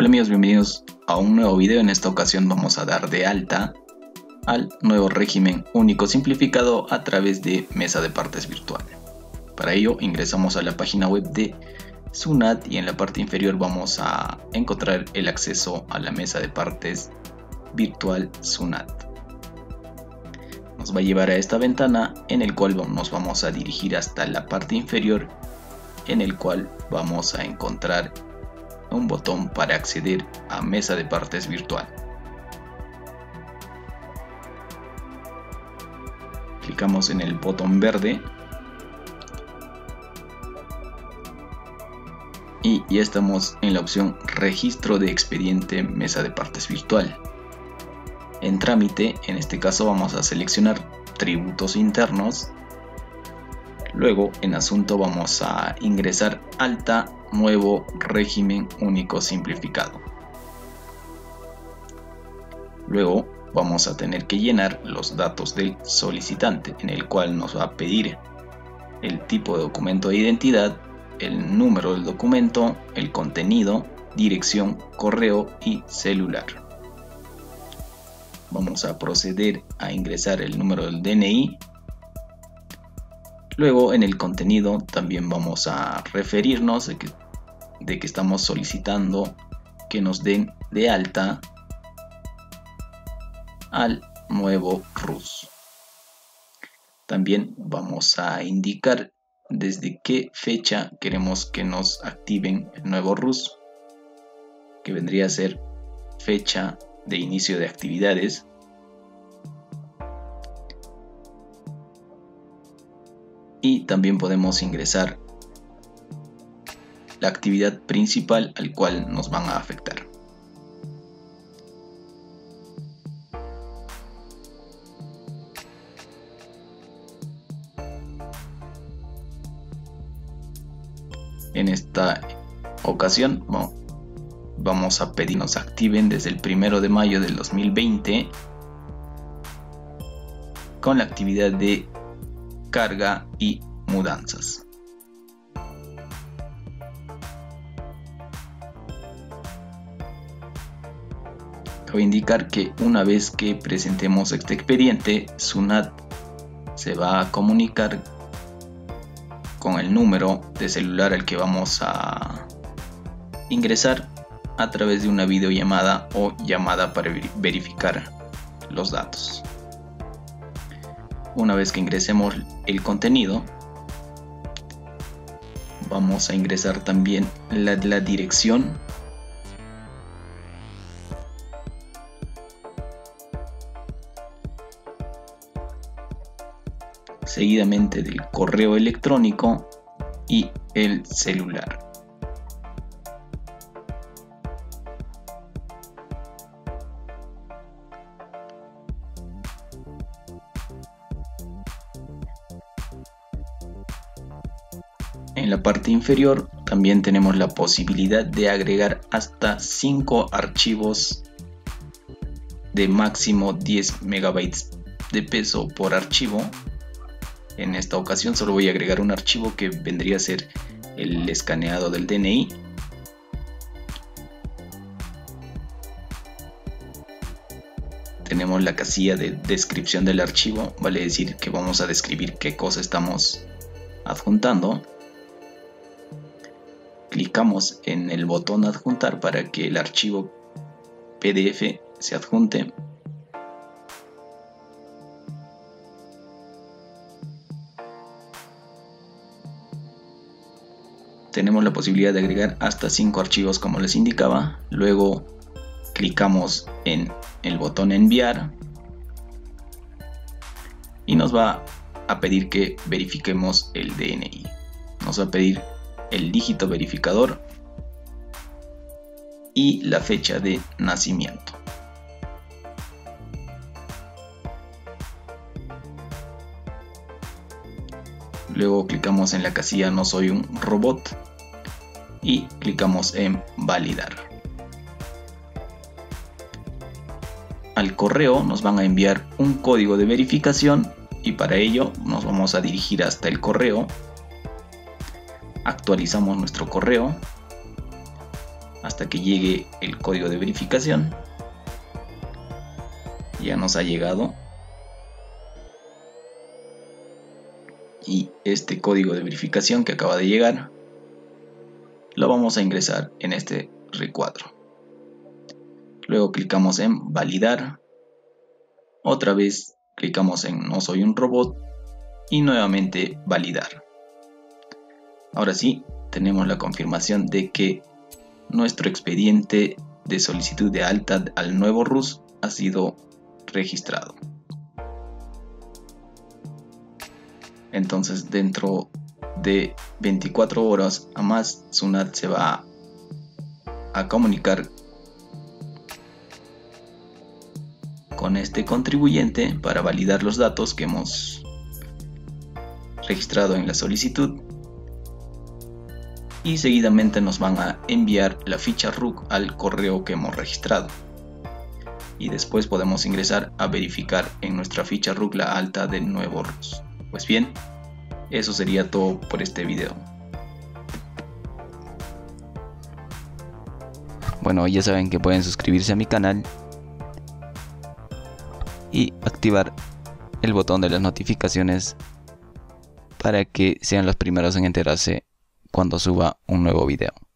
Hola amigos, bienvenidos a un nuevo video. En esta ocasión vamos a dar de alta al nuevo régimen único simplificado a través de mesa de partes virtual. Para ello ingresamos a la página web de Sunat y en la parte inferior vamos a encontrar el acceso a la mesa de partes virtual Sunat. Nos va a llevar a esta ventana en el cual nos vamos a dirigir hasta la parte inferior, en el cual vamos a encontrar un botón para acceder a mesa de partes virtual. Clicamos en el botón verde y ya estamos en la opción registro de expediente mesa de partes virtual. En trámite, en este caso vamos a seleccionar tributos internos. Luego en asunto vamos a ingresar alta nuevo régimen único simplificado. Luego vamos a tener que llenar los datos del solicitante, en el cual nos va a pedir el tipo de documento de identidad, el número del documento, el contenido, dirección, correo y celular. Vamos a proceder a ingresar el número del DNI. Luego en el contenido también vamos a referirnos de que estamos solicitando que nos den de alta al nuevo RUS. También vamos a indicar desde qué fecha queremos que nos activen el nuevo RUS, que vendría a ser fecha de inicio de actividades. Y también podemos ingresar la actividad principal al cual nos van a afectar. En esta ocasión vamos a pedir nos activen desde el 1 de mayo del 2020 con la actividad de carga y mudanzas. Cabe indicar que una vez que presentemos este expediente, Sunat se va a comunicar con el número de celular al que vamos a ingresar a través de una videollamada o llamada para verificar los datos. Una vez que ingresemos el contenido, vamos a ingresar también la dirección, seguidamente del correo electrónico y el celular. En la parte inferior también tenemos la posibilidad de agregar hasta 5 archivos de máximo 10 megabytes de peso por archivo. En esta ocasión solo voy a agregar un archivo que vendría a ser el escaneado del DNI. Tenemos la casilla de descripción del archivo, vale decir que vamos a describir qué cosa estamos adjuntando. Clicamos en el botón adjuntar para que el archivo PDF se adjunte. Tenemos la posibilidad de agregar hasta 5 archivos como les indicaba. Luego clicamos en el botón enviar y nos va a pedir que verifiquemos el DNI. Nos va a pedir el dígito verificador y la fecha de nacimiento. Luego clicamos en la casilla no soy un robot y clicamos en validar. Al correo nos van a enviar un código de verificación y para ello nos vamos a dirigir hasta el correo. Actualizamos nuestro correo hasta que llegue el código de verificación. Ya nos ha llegado. Y este código de verificación que acaba de llegar lo vamos a ingresar en este recuadro. Luego clicamos en validar. Otra vez clicamos en no soy un robot y nuevamente validar. Ahora sí, tenemos la confirmación de que nuestro expediente de solicitud de alta al nuevo RUS ha sido registrado. Entonces, dentro de 24 horas a más, SUNAT se va a comunicar con este contribuyente para validar los datos que hemos registrado en la solicitud, y seguidamente nos van a enviar la ficha RUC al correo que hemos registrado, y después podemos ingresar a verificar en nuestra ficha RUC la alta del nuevo RUS. Pues bien, eso sería todo por este video. Bueno, ya saben que pueden suscribirse a mi canal y activar el botón de las notificaciones para que sean los primeros en enterarse cuando suba un nuevo video.